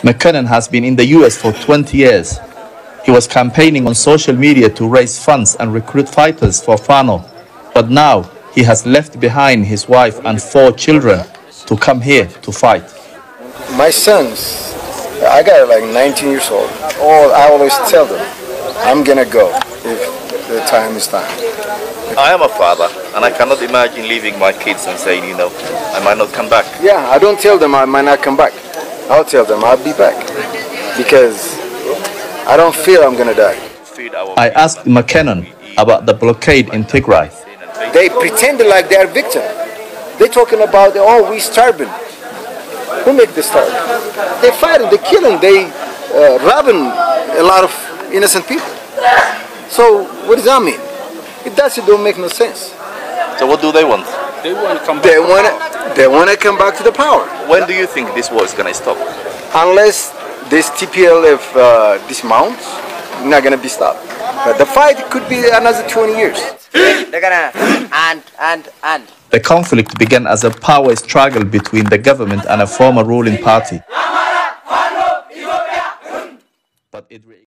McKinnon has been in the US for 20 years. He was campaigning on social media to raise funds and recruit fighters for Fano. But now he has left behind his wife and 4 children to come here to fight. My sons, I got like 19 years old. I always tell them, I'm gonna go if the time is time. I am a father, and I cannot imagine leaving my kids and saying, I might not come back. Yeah, I don't tell them I might not come back. I'll tell them I'll be back, because I don't feel I'm gonna die. I asked McKinnon about the blockade in Tigray. They pretended like they are victims. They're talking about, oh, we starving. Who make this starve? They fighting, they killing, they robbing a lot of innocent people. So what does that mean? It don't make no sense. So what do they want? They want to come back. They want to come back to the power. When do you think this war is going to stop? Unless this TPLF dismounts, not going to be stopped. But the fight could be another 20 years. They're gonna The conflict began as a power struggle between the government and a former ruling party. But it